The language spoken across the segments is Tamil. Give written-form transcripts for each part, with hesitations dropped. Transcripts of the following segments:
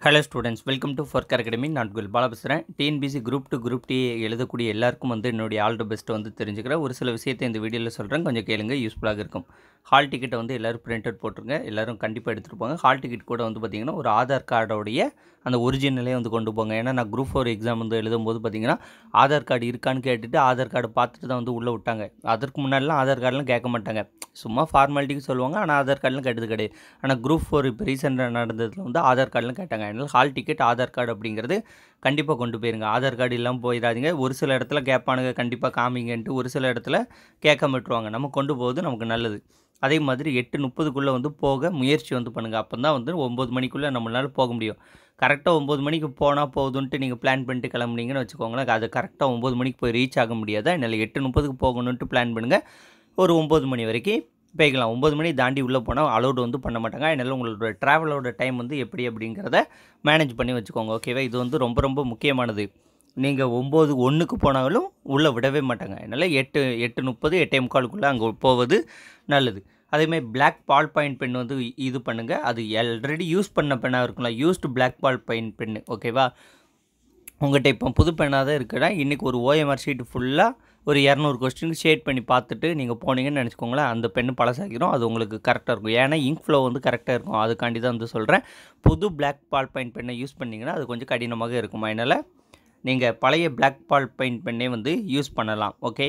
Hello students, welcome to Fork academy. நான் உங்கள் பாலா பேசுகிறேன். டிஎன்பிசி குரூப் 2 குரூப் டி எழுதக்கூடிய எல்லாருக்கும் என்னுடைய ஆல் தி பெஸ்ட் தெரிஞ்சுக்கிறேன். ஒரு சில விஷயத்தை இந்த வீடியோவில் சொல்கிறேன், கொஞ்சம் கேளுங்க, யூஸ்ஃபுல்லாக இருக்கும். ஹால் டிக்கெட்டை எல்லோரும் பிரிண்ட் அவுட் போட்டுருங்க, எல்லோரும் கண்டிப்பாக எடுத்துகிட்டு போங்க. ஹால் டிக்கெட் கூட பார்த்திங்கன்னா ஒரு ஆதார் கார்டோடைய அந்த ஒரிஜினலே கொண்டு போங்க. ஏன்னா நான் குரூப் 4 எக்ஸாம் எழுதும்போது பார்த்திங்கன்னா ஆதார் கார்டு இருக்கான்னு கேட்டுட்டு ஆதார் கார்டு பார்த்துட்டு தான் உள்ளே விட்டாங்க. அதற்கு முன்னாடிலாம் ஆதார் கார்டெலாம் கேட்க மாட்டாங்க, சும்மா ஃபார்மாலிட்டிக்கு சொல்லுவாங்க. ஆனால் ஆதார் கார்டெலாம் கேட்டது கிடையாது. ஆனால் குரூப் 4 இப்போ ரீசெண்டாக நடந்ததில் ஆதார் கார்டெலாம் கேட்டாங்க. அதனால் ஹால் டிக்கெட் ஆதார் கார்டு அப்படிங்கிறது கண்டிப்பாக கொண்டு போயிருங்க. ஆதார் கார்டு இல்லாமல் போயிடாதீங்க. ஒரு சில இடத்துல கேட்பானுங்க, கண்டிப்பாக காமிங்கன்ட்டு. ஒரு சில இடத்துல கேட்காம விட்டுருவாங்க. நம்ம கொண்டு போவது நமக்கு நல்லது. அதே மாதிரி 8:30 போக முயற்சி பண்ணுங்கள். அப்போ தான் 9 மணிக்குள்ளே நம்மளால போக முடியும். கரெக்டாக 9 மணிக்கு போனால் போதுன்ட்டு நீங்கள் பிளான் பண்ணிட்டு கிளம்புனீங்கன்னு வச்சுக்கோங்களேன், அது கரெக்டாக 9 மணிக்கு போய் ரீச் ஆக முடியாது. அதனால் 8:30 போகணுன்ட்டு பிளான் பண்ணுங்கள். ஒரு 9 மணி வரைக்கும் போய்க்கலாம். 9 மணி தாண்டி உள்ளே போனால் அலௌடு பண்ண மாட்டாங்க. அதனால் உங்களோட ட்ராவலோட டைம் எப்படி அப்படிங்கிறத மேனேஜ் பண்ணி வச்சுக்கோங்க. ஓகேவா? இது ரொம்ப ரொம்ப முக்கியமானது. நீங்கள் 9:01க்கு போனாலும் உள்ளே விடவே மாட்டாங்க. அதனால் 8:30 8:45 அங்கே போவது நல்லது. அதேமாதிரி பிளாக் பால் பாயிண்ட் பென் இது பண்ணுங்கள். அது ஆல்ரெடி யூஸ் பண்ண பெண்ணாக இருக்கும்ல, used black ball point pen. ஓகேவா? உங்கள்கிட்ட இப்போ புது பெண்ணாக தான் இருக்குன்னா இன்றைக்கி ஒரு ஓஎம்ஆர் ஷீட்டு ஃபுல்லாக ஒரு 200 கொஸ்டினுக்கு ஷேட் பண்ணி பார்த்துட்டு நீங்கள் போனீங்கன்னு நினச்சிக்கோங்களேன், அந்த பெண்ணு பழசாக்கிடும். அது உங்களுக்கு கரெக்டாக இருக்கும். ஏன்னா இங்க் ஃப்ளோ கரெக்டாக இருக்கும். அதுக்காண்டி தான் சொல்கிறேன். புது பிளாக் பால் பாயிண்ட் பெண்ணை யூஸ் பண்ணிங்கன்னா அது கொஞ்சம் கடினமாக இருக்கும். அதனால் நீங்கள் பழைய பிளாக் பால் பாயிண்ட் பெண்ணே யூஸ் பண்ணலாம். ஓகே,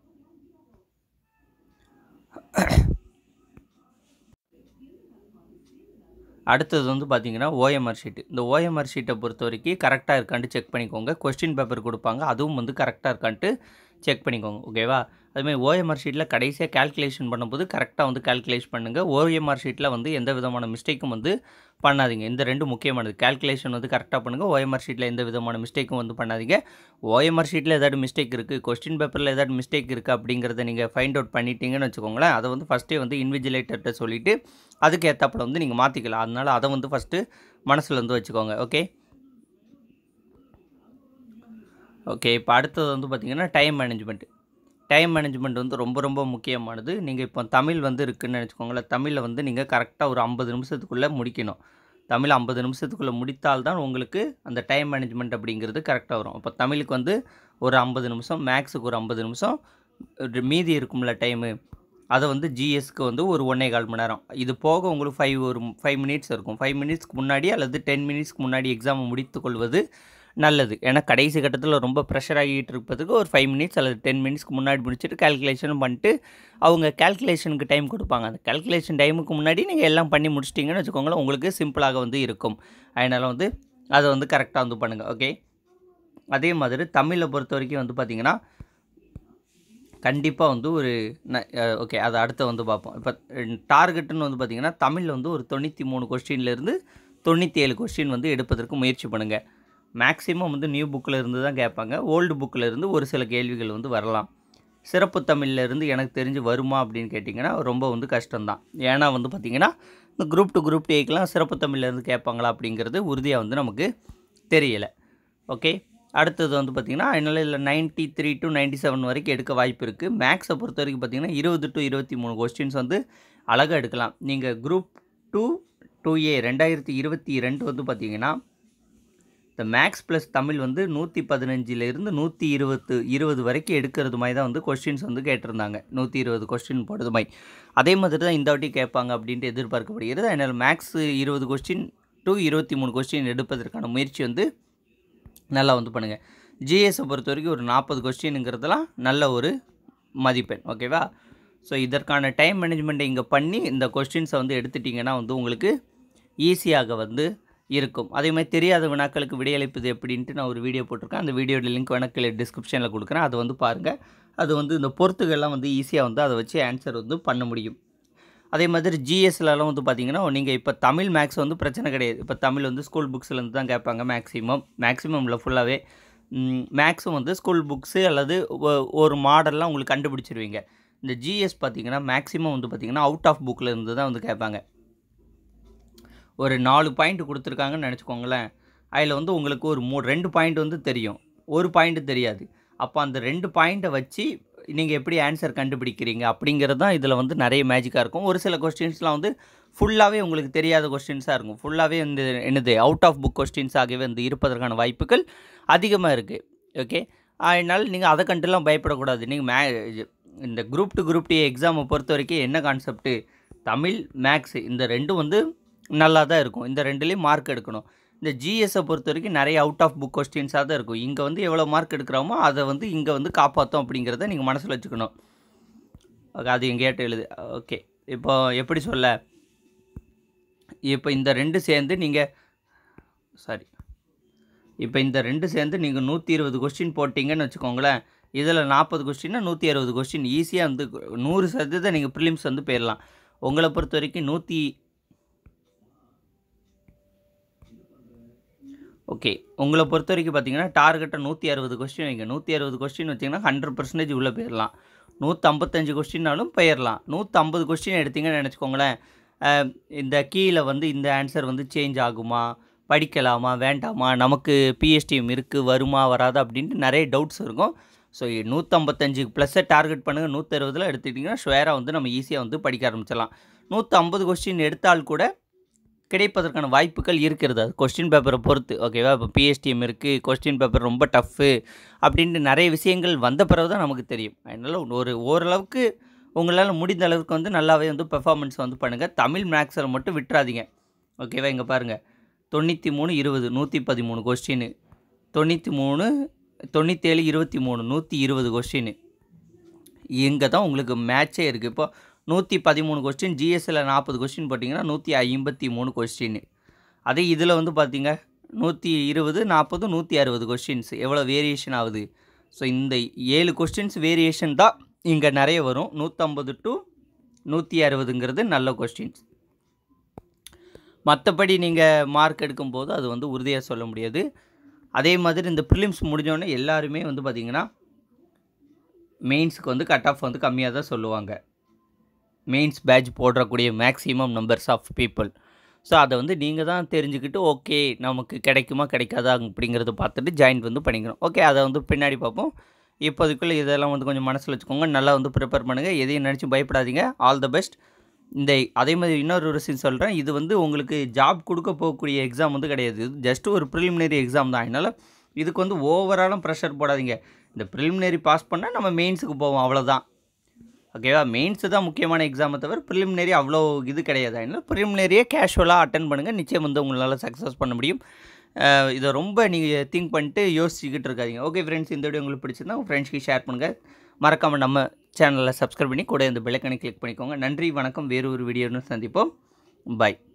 அடுத்தது பார்த்தீங்கன்னா ஓஎம்ஆர் ஷீட்டு. இந்த ஓஎம்ஆர் ஷீட்டை பொறுத்த வரைக்கும் கரெக்டாக இருக்கான்ட்டு செக் பண்ணிக்கோங்க. கொஸ்டின் பேப்பர் கொடுப்பாங்க, அதுவும் கரெக்டாக இருக்கான்ட்டு செக் பண்ணிக்கோங்க. ஓகேவா? அதுமாதிரி ஓஎம்ஆர் ஷீட்டில் கடைசியாக கேல்குலேஷன் பண்ணும்போது கரெக்டாக கேல்குலேஷன் பண்ணுங்கள். ஓஎம்ஆர் ஷீட்டில் எந்த விதமான மிஸ்டேக்கும் பண்ணாதீங்க. இந்த ரெண்டும் முக்கியமானது. கேல்குலேஷன் கரெக்டாக பண்ணுங்கள். ஓஎம்ஆர் ஷீட்டில் எந்த விதமான மிஸ்டேக்கும் பண்ணாதீங்க. ஓஎம்ஆர் ஷீட்டில் ஏதாவது மிஸ்டேக் இருக்குது, கொஸ்டின் பேப்பரில் ஏதாவது மிஸ்டேக் இருக்குது அப்படிங்கிறத நீங்கள் ஃபைண்ட் அவுட் பண்ணிட்டீங்கன்னு வச்சுக்கோங்களேன், அதை ஃபஸ்ட்டே இன்விஜிலேட்டர்கிட்ட சொல்லிவிட்டு அதுக்கு ஏற்றாப்புல நீங்கள் மாற்றிக்கலாம். அதனால் அதை ஃபஸ்ட்டு மனசில் வச்சுக்கோங்க. ஓகே ஓகே இப்போ அடுத்தது பார்த்திங்கன்னா டைம் மேனேஜ்மெண்ட். டைம் மேனேஜ்மெண்ட் ரொம்ப ரொம்ப முக்கியமானது. நீங்கள் இப்போ தமிழ் இருக்குதுன்னு நினச்சிக்கோங்களேன், தமிழில் நீங்கள் கரெக்டாக ஒரு 50 நிமிஷத்துக்குள்ளே முடிக்கணும். தமிழ் 50 நிமிஷத்துக்குள்ளே முடித்தால்தான் உங்களுக்கு அந்த டைம் மேனேஜ்மெண்ட் அப்படிங்கிறது கரெக்டாக வரும். இப்போ தமிழுக்கு ஒரு 50 நிமிஷம், மேக்ஸுக்கு ஒரு 50 நிமிஷம், மீதி இருக்கும்ல டைமு, அதை ஜிஎஸ்க்கு ஒரு 1.25 மணி நேரம். இது போக உங்களுக்கு 5 மினிட்ஸ் இருக்கும். 5 மினிட்ஸ்க்கு முன்னாடி அல்லது 10 மினிட்ஸ்க்கு முன்னாடி எக்ஸாமை முடித்து கொள்வது நல்லது. ஏன்னா கடைசி கட்டத்தில் ரொம்ப ப்ரெஷர் ஆகிட்டு இருப்பதுக்கு ஒரு 5 மினிட்ஸ் அல்லது 10 மினிட்ஸ்க்கு முன்னாடி முடிச்சுட்டு கேல்குலேஷனும் பண்ணிட்டு அவங்க கேல்குலேஷனுக்கு டைம் கொடுப்பாங்க. அந்த கேல்குலேஷன் டைமுக்கு முன்னாடி நீங்கள் எல்லாம் பண்ணி முடிச்சிட்டிங்கன்னு வச்சுக்கோங்களேன், உங்களுக்கு சிம்பிளாக இருக்கும். அதனால் அதை கரெக்டாக பண்ணுங்கள். ஓகே, அதே மாதிரி தமிழை பொறுத்த வரைக்கும் பார்த்திங்கன்னா கண்டிப்பாக ஒரு ஓகே, அதை அடுத்து பார்ப்போம். இப்போ டார்கெட்டுன்னு பார்த்திங்கன்னா தமிழில் ஒரு 93 கொஸ்டின்லேருந்து 97 கொஸ்டின் எடுப்பதற்கு முயற்சி பண்ணுங்கள். மேக்ஸிமம் நியூ புக்கில் இருந்து தான் கேட்பாங்க. ஓல்டு புக்கில் இருந்து ஒரு சில கேள்விகள் வரலாம். சிறப்பு தமிழில் இருந்து எனக்கு தெரிஞ்சு வருமா அப்படின்னு கேட்டிங்கன்னா ரொம்ப கஷ்டம்தான். ஏன்னா பார்த்திங்கன்னா இந்த குரூப் 2 குரூப் டிக்கெலாம் சிறப்பு தமிழில் இருந்து கேட்பாங்களா அப்படிங்கிறது உறுதியாக நமக்கு தெரியலை. ஓகே, அடுத்தது பார்த்திங்கன்னா அதனால் இல்லை 93 to 97 வரைக்கும் எடுக்க வாய்ப்பு இருக்குது. மேக்ஸை பொறுத்த வரைக்கும் பார்த்திங்கன்னா 20 to 23 கொஸ்டின்ஸ் அழகாக எடுக்கலாம். நீங்கள் குரூப் 2 2A 2022 பார்த்திங்கன்னா இந்த மேக்ஸ் ப்ளஸ் தமிழ் 115லேருந்து 120 வரைக்கும் எடுக்கிறது மாதிரி தான் கொஸ்டின்ஸ் கேட்டிருந்தாங்க. 120 கொஸ்டின் போடுறது மாதிரி. அதே மாதிரி தான் இந்த வாட்டி கேட்பாங்க அப்படின்ட்டு எதிர்பார்க்கப்படுகிறது. அதனால் மேக்ஸ் 20 கொஸ்டின் to 23 கொஸ்டின் எடுப்பதற்கான முயற்சி நல்லா பண்ணுங்கள். ஜிஎஸை பொறுத்த வரைக்கும் ஒரு 40 கொஸ்டினுங்கிறதுலாம் நல்ல ஒரு மதிப்பெண். ஓகேவா? ஸோ இதற்கான டைம் மேனேஜ்மெண்ட்டை இங்கே பண்ணி இந்த கொஸ்டின்ஸை எடுத்துட்டிங்கன்னா உங்களுக்கு ஈஸியாக இருக்கும். அதேமாதிரி தெரியாத வினாக்களுக்கு விடையளிப்பது எப்படின்ட்டு நான் ஒரு வீடியோ போட்டிருக்கேன். அந்த வீடியோட லிங்க் வேணால் டிஸ்கிரிப்ஷனில் கொடுக்குறேன். அது பாருங்கள். அது இந்த பொறுத்துகள்லாம் ஈஸியாக அதை வச்சு ஆன்சர் பண்ண முடியும். அதே மாதிரி ஜிஎஸ்லலாம் பார்த்திங்கன்னா நீங்கள் இப்போ தமிழ் மேக்ஸ் பிரச்சனை கிடையாது. இப்போ தமிழ் ஸ்கூல் புக்ஸ்லேருந்து தான் கேட்பாங்க மேக்ஸிமம் இல்லை ஃபுல்லாகவே. மேக்ஸும் ஸ்கூல் புக்ஸு அல்லது ஒரு மாடல்லாம் உங்களுக்கு கண்டுபிடிச்சிருவீங்க. இந்த ஜிஎஸ் பார்த்திங்கன்னா மேக்ஸிமம் பார்த்திங்கன்னா அவுட் ஆஃப் புக்கில் இருந்து தான் கேட்பாங்க. ஒரு 4 பாயிண்ட் கொடுத்துருக்காங்கன்னு நினச்சிக்கோங்களேன், அதில் உங்களுக்கு ஒரு 2 பாயிண்ட் தெரியும், ஒரு பாயிண்ட் தெரியாது. அப்போ அந்த 2 பாயிண்ட்டை வச்சு நீங்கள் எப்படி ஆன்சர் கண்டுபிடிக்கிறீங்க அப்படிங்கிறது தான் இதில் வந்து நிறைய மேஜிக்காக இருக்கும். ஒரு சில கொஸ்டின்ஸ்லாம் வந்து ஃபுல்லாகவே உங்களுக்கு தெரியாத கொஸ்டின்ஸாக இருக்கும். ஃபுல்லாகவே வந்து என்னது அவுட் ஆஃப் புக் கொஸ்டின்ஸாகவே வந்து இருப்பதற்கான வாய்ப்புகள் அதிகமாக இருக்குது. ஓகே, அதனால் நீங்கள் அதை கண்டுலாம் பயப்படக்கூடாது. நீங்கள் இந்த குரூப் டு குரூப் டி எக்ஸாமை பொறுத்த வரைக்கும் என்ன கான்செப்ட்டு, தமிழ் மேக்ஸ் இந்த ரெண்டும் வந்து நல்லா தான் இருக்கும். இந்த ரெண்டுலேயும் மார்க் எடுக்கணும். இந்த ஜிஎஸை பொறுத்த வரைக்கும் நிறைய அவுட் ஆஃப் புக் கொஸ்டின்ஸாக தான் இருக்கும். இங்கே வந்து எவ்வளோ மார்க் எடுக்கிறோமோ அதை வந்து இங்கே வந்து காப்பாற்றும் அப்படிங்கிறத நீங்கள் மனசில் வச்சுக்கணும். ஓகே, அது எங்கேயாட்ட எழுது. ஓகே, இப்போ எப்படி சொல்ல, இப்போ இந்த ரெண்டு சேர்ந்து நீங்கள் இப்போ இந்த ரெண்டு சேர்ந்து நீங்கள் 120 கொஸ்டின் போட்டிங்கன்னு வச்சுக்கோங்களேன். இதில் 40 கொஸ்டின்னா 160 கொஸ்டின் ஈஸியாக வந்து 100% நீங்கள் ப்ரிலிம்ஸ் வந்து போயிடலாம். உங்களை பொறுத்த வரைக்கும் உங்களை பொறுத்த வரைக்கும் பார்த்தீங்கன்னா டார்கெட்டை 160 கொஸ்டின் வைங்க. 160 கொஸ்டின் வச்சிங்கன்னா 100% உள்ளே போயிடலாம். 155 கொஸ்டின்னாலும் போயிடலாம். 150 கொஸ்டின் எடுத்திங்கன்னு நினச்சிக்கோங்களேன். இந்த கீழே வந்து இந்த ஆன்சர் வந்து சேஞ்ச் ஆகுமா, படிக்கலாமா வேண்டாமா, நமக்கு பிஎஸ்டிஎம் இருக்குது வருமா வராதா அப்படின்ட்டு நிறைய டவுட்ஸ் இருக்கும். ஸோ 155 ப்ளஸ்ஸை டார்கெட் பண்ணுங்கள். 160 எடுத்துக்கிட்டிங்கன்னா ஷுவராக வந்து நம்ம ஈஸியாக வந்து படிக்க ஆரம்பிச்சிடலாம். 150 கொஸ்டின் எடுத்தால் கூட கிடைப்பதற்கான வாய்ப்புகள் இருக்கிறது. அது கொஸ்டின் பேப்பரை பொறுத்து. ஓகேவா, இப்போ பிஎஸ்டிஎம் இருக்குது, கொஸ்டின் பேப்பர் ரொம்ப டஃப்பு அப்படின்ட்டு நிறைய விஷயங்கள் வந்த பிறகு தான் நமக்கு தெரியும். அதனால் ஓரளவுக்கு உங்களால் முடிந்த அளவுக்கு வந்து நல்லாவே வந்து பெர்ஃபார்மன்ஸ் வந்து பண்ணுங்கள். தமிழ் மேக்ஸில் மட்டும் விட்டுறாதீங்க. ஓகேவா, இங்கே பாருங்கள் 93 20 113 கொஸ்டின், 93 97 23 120 கொஸ்டின். இங்கே தான் உங்களுக்கு மேட்சே இருக்குது. இப்போ 113 கொஸ்டின், ஜிஎஸ்சில் 40 கொஸ்டின் போட்டிங்கன்னா 153 கொஸ்டின். அதே இதில் வந்து பார்த்தீங்க 120 40 160 கொஸ்டின்ஸ் எவ்வளோ வேரியேஷன் ஆகுது. ஸோ இந்த 7 கொஸ்டின்ஸ் வேரியேஷன் தான் இங்கே நிறைய வரும். 150 to 160ங்கிறது நல்ல கொஸ்டின்ஸ். மற்றபடி நீங்கள் மார்க் எடுக்கும்போது அது வந்து உறுதியாக சொல்ல முடியாது. அதே மாதிரி இந்த ப்ரிலிம்ஸ் முடிஞ்சோடனே எல்லாருமே வந்து பார்த்திங்கன்னா மெயின்ஸுக்கு வந்து கட் ஆஃப் வந்து கம்மியாக தான் சொல்லுவாங்க. மெயின்ஸ் பேட்ச் போடக்கூடிய maximum numbers of people. So அதை வந்து நீங்கள் தான் தெரிஞ்சுக்கிட்டு ஓகே நமக்கு கிடைக்குமா கிடைக்காதா அப்படிங்கிறத பார்த்துட்டு ஜாயின் வந்து பண்ணிக்கணும். ஓகே, அதை வந்து பின்னாடி பார்ப்போம். இப்போதுக்குள்ளே இதெல்லாம் வந்து கொஞ்சம் மனசில் வச்சுக்கோங்க. நல்லா வந்து ப்ரிப்பேர் பண்ணுங்கள். எதையும் நினச்சி பயப்படாதீங்க. All the best. அதே மாதிரி இன்னொரு விஷயம் சொல்கிறேன். இது வந்து உங்களுக்கு ஜாப் கொடுக்க போகக்கூடிய எக்ஸாம் வந்து கிடையாது. இது ஜஸ்ட் ஒரு ப்ரிலிமினரி எக்ஸாம் தான். அதனால் இதுக்கு வந்து ஓவராலும் ப்ரெஷர் போடாதீங்க. இந்த ப்ரிலிமினரி பாஸ் பண்ணால் நம்ம மெயின்ஸுக்கு போவோம், அவ்வளோதான். ஓகேவா, மெயின்ஸு தான் முக்கியமான எக்ஸாமை தவிர ப்ரிலிமினரி அவ்வளோ இது கிடையாது. அதனால் ப்ரிலிமினரியே கேஷுவலாக அட்டன் பண்ணுங்கள். நிச்சயம் வந்து உங்களால் சக்ஸஸ் பண்ண முடியும். இதை ரொம்ப நீங்கள் திங்க் பண்ணிட்டு யோசிச்சுக்கிட்டு இருக்காதீங்க. ஓகே ஃப்ரெண்ட்ஸ், இந்த வீடியோ உங்களுக்கு பிடிச்சிருந்தா உங்கள் ஃப்ரெண்ட்ஸ்க்கு ஷேர் பண்ணுங்கள். மறக்காமல் நம்ம சேனலில் சப்ஸ்கிரைப் பண்ணி கூட இந்த பெல் ஐகானை கிளிக் பண்ணிக்கோங்க. நன்றி, வணக்கம். வேறு ஒரு வீடியோன்னு சந்திப்போம். பாய்.